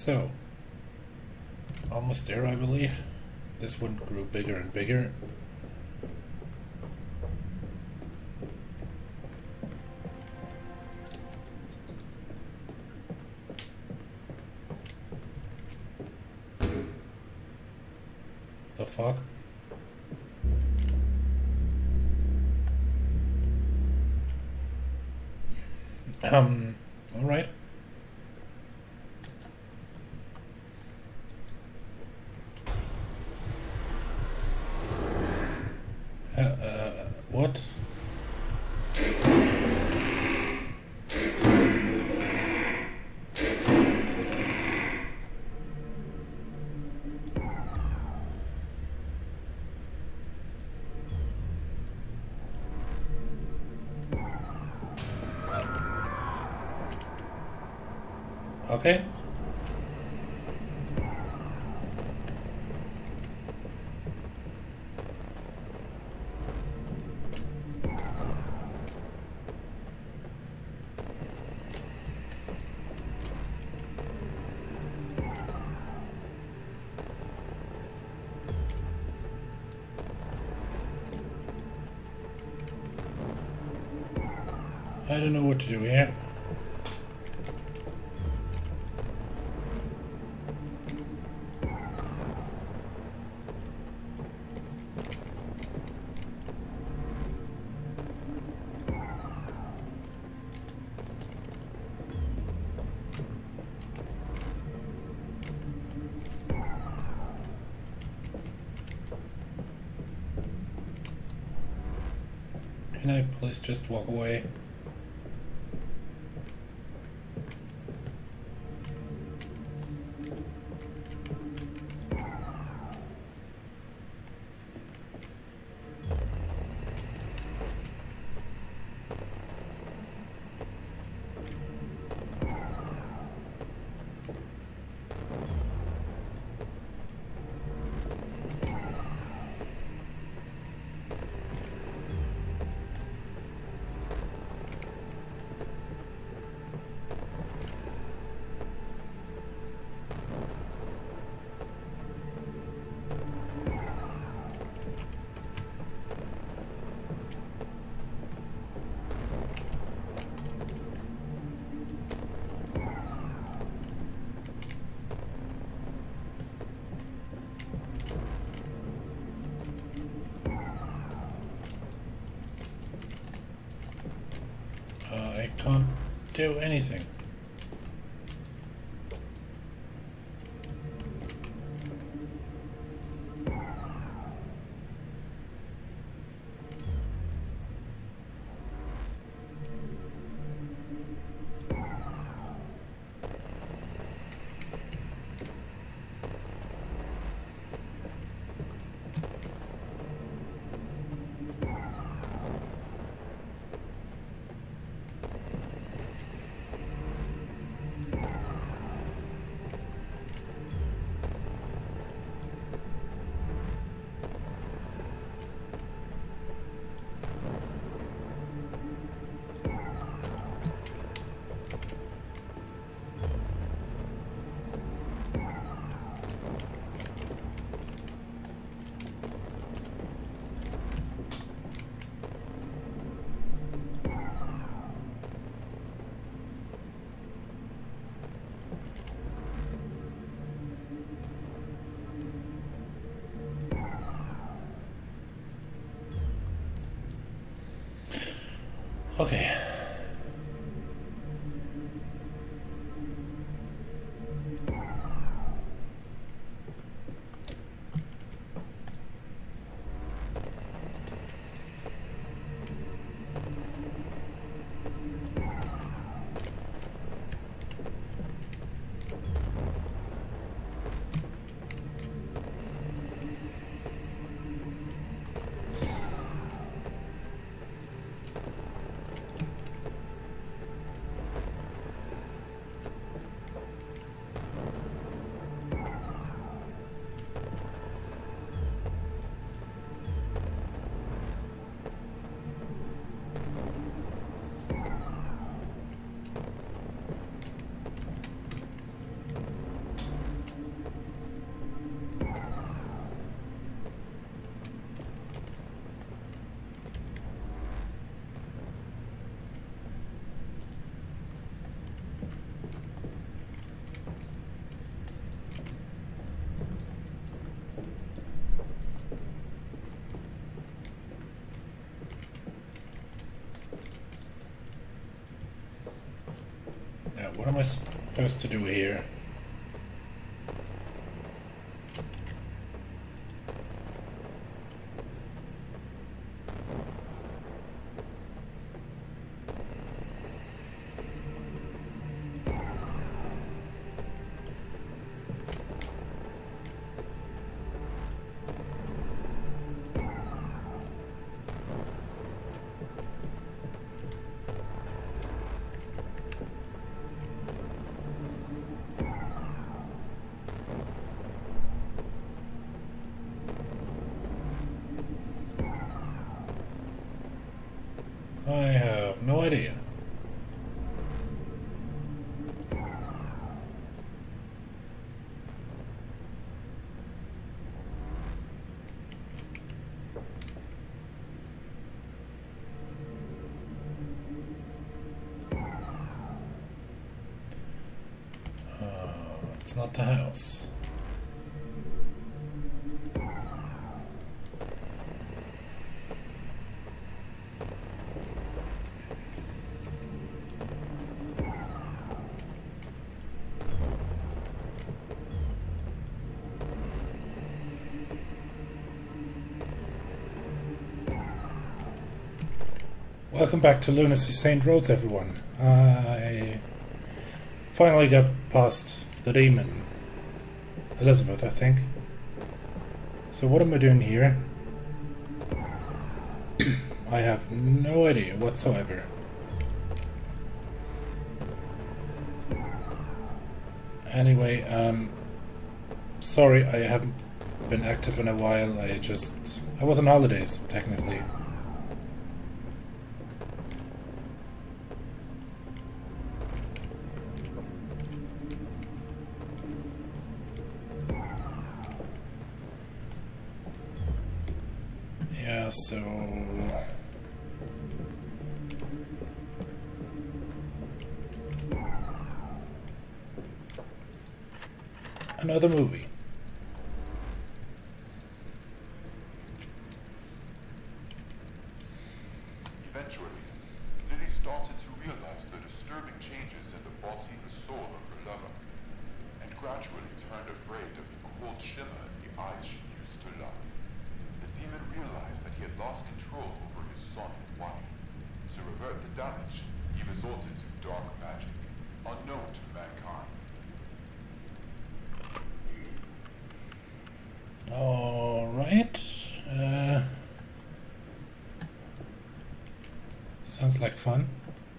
So, almost there, I believe. This one grew bigger and bigger. The fuck? Alright. What? Okay. I don't know what to do here. Can I please just walk away? I can't do anything. Okay. What am I supposed to do here? I have no idea. It's not the house. Welcome back to Lunacy Saint Roads, everyone. I finally got past the demon, Elizabeth, I think. So what am I doing here? I have no idea whatsoever. Anyway, sorry I haven't been active in a while. I was on holidays, technically. Yeah, so another movie. Eventually, Lily started to realize the disturbing changes in the body and soul of her lover, and gradually turned afraid of the cold shimmer in the eyes she used to love. The demon realized that he had lost control over his son and wife. To revert the damage, he resorted to dark magic, unknown to mankind. Alright. Sounds like fun.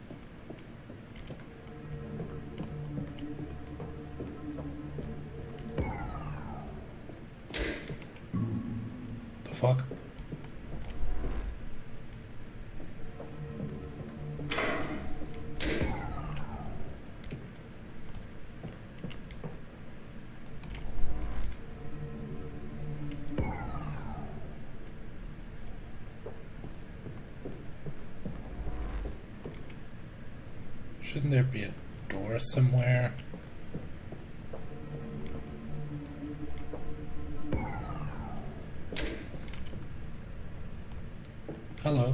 The fuck? Shouldn't there be a door somewhere? Hello.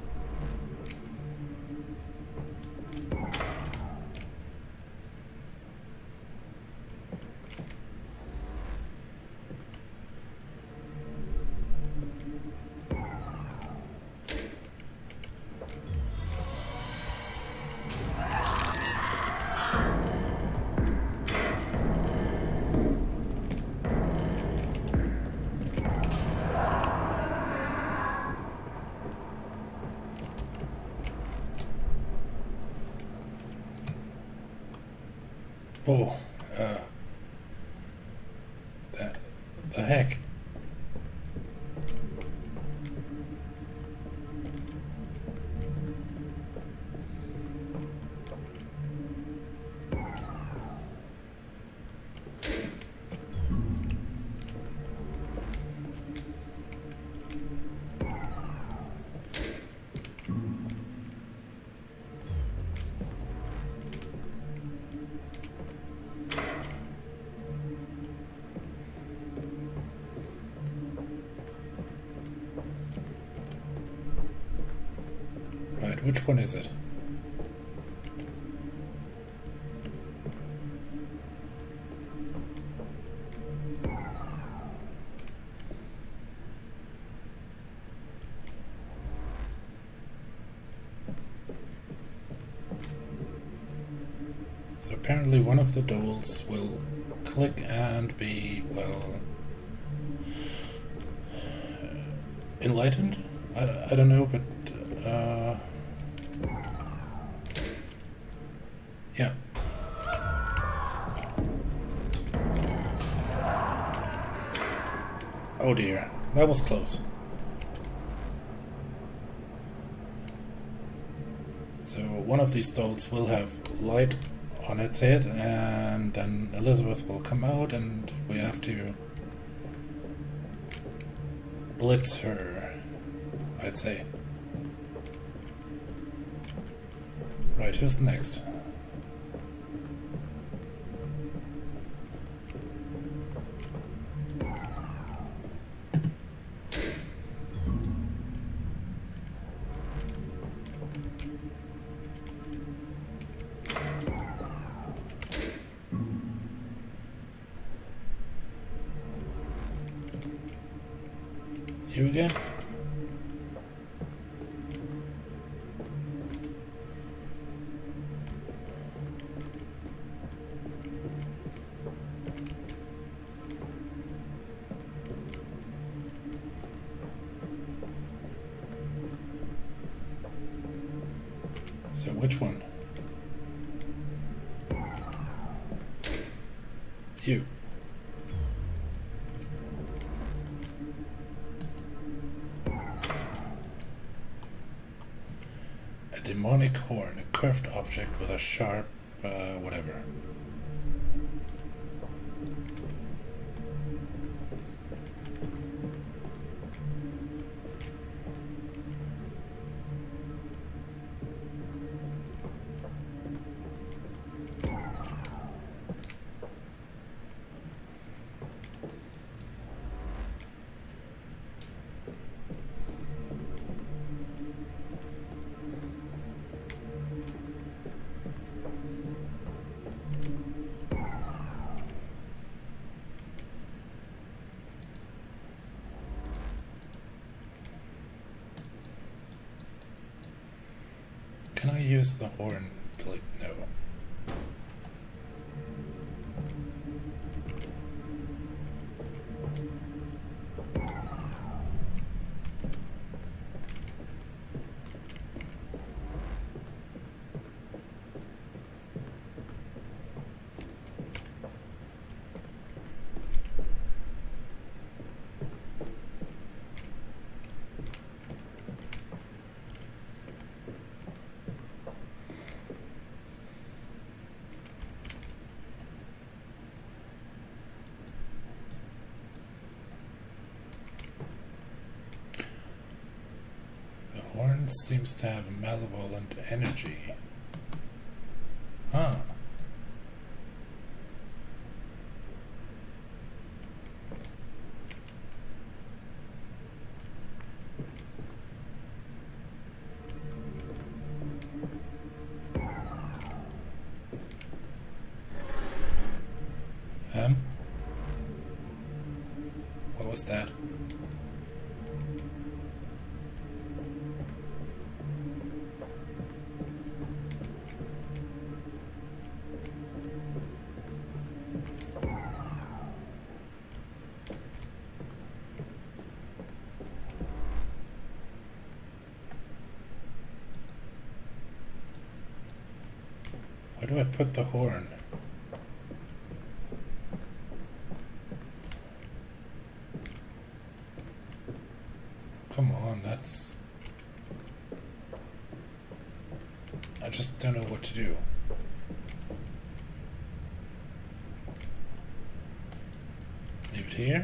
Oh, the heck? Right, which one is it? So apparently one of the dolls will click and be, well, enlightened? I don't know, but yeah. Oh dear, that was close. So one of these dolls will have light on its head, and then Elizabeth will come out and we have to blitz her, I'd say. Right, who's next? You again? So which one? You. A demonic horn, a curved object with a sharp, whatever. Can I use the horn, please? No. The horn seems to have malevolent energy. Huh. What was that? Where do I put the horn? Come on, that's... I just don't know what to do. Leave it here?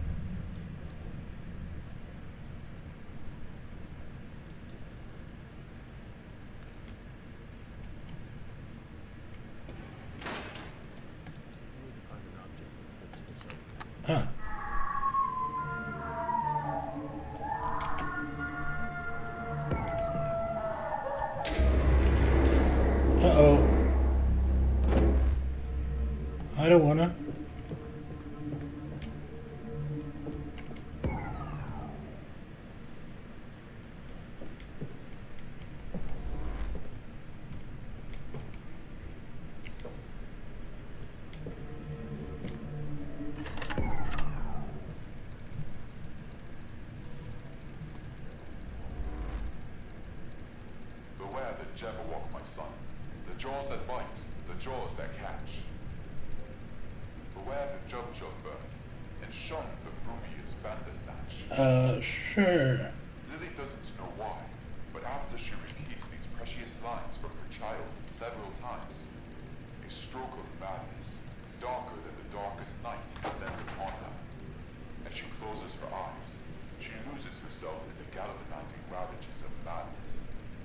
Huh. Uh-oh. I don't wanna. Jabberwock, my son. The jaws that bite, the jaws that catch. Beware the Jub bird, and shun the Brumius Bandersnatch. Sure. Lily doesn't know why, but after she repeats these precious lines from her childhood several times, a stroke of madness, darker than the darkest night, descends upon her. As she closes her eyes, she loses herself in the galvanizing ravages of madness.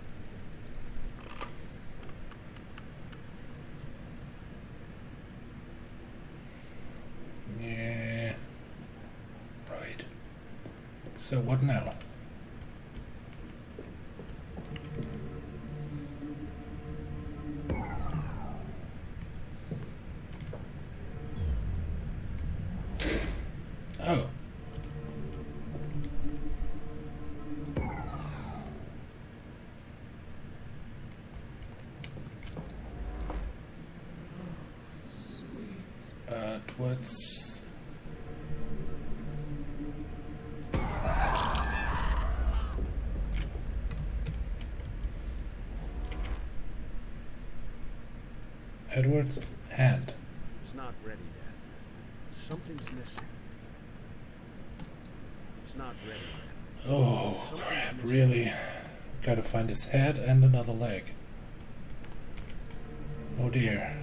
Yeah. Right. So what now? Oh. What's... Edward's hand. It's not ready yet. Something's missing. It's not ready yet. Oh, crap, really? Gotta find his head and another leg. Oh dear.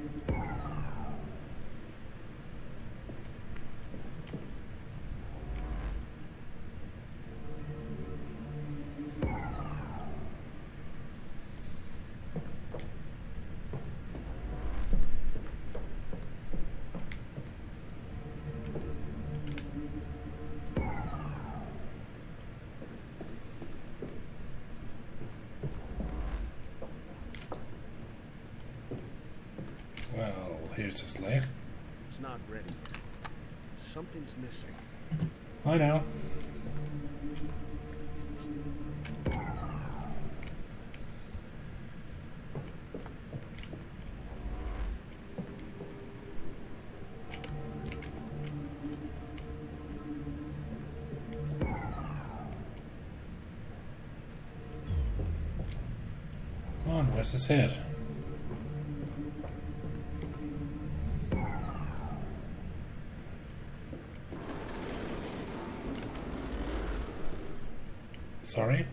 Well, here's his leg. It's not ready yet. Something's missing. I know. Come on, where's his head? Sorry?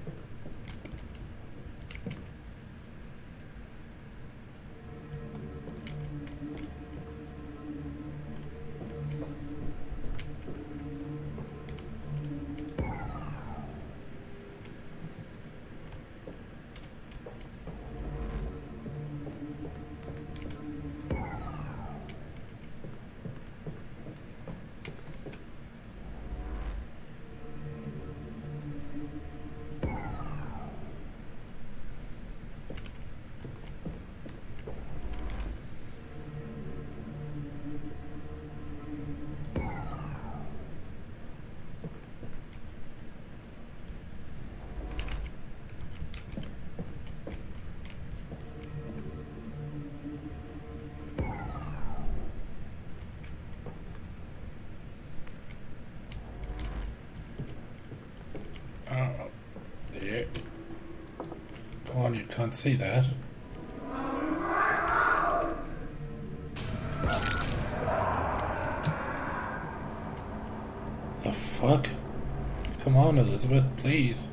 Oh, there. Come on, you can't see that. The fuck? Come on, Elizabeth, please.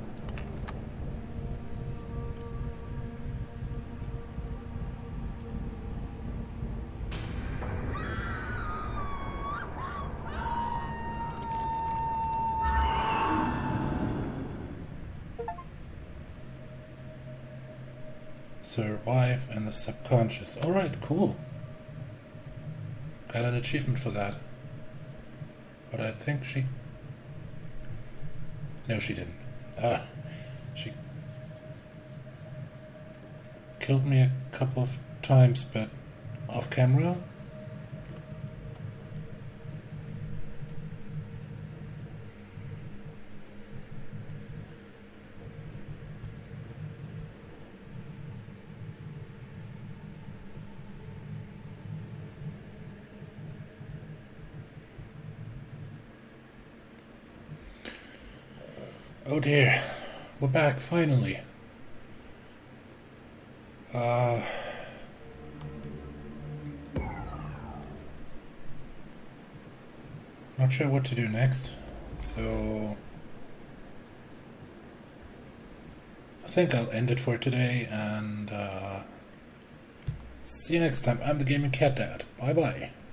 Survive in the subconscious. Alright, cool. Got an achievement for that. But I think she... No, she didn't. She killed me a couple of times, but off camera. Oh dear, we're back finally. Not sure what to do next, so I think I'll end it for today, and see you next time. I'm the Gaming Cat Dad. Bye bye.